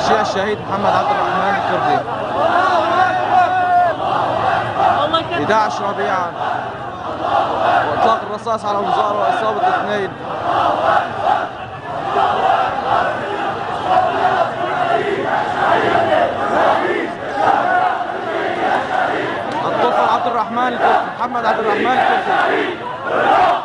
تشييع الشهيد محمد عبد الرحمن الكردي. 11 ربيعا واطلاق الرصاص على الوزاره واصابه 2. الطفل عبد الرحمن الكردي، محمد عبد الرحمن الكردي.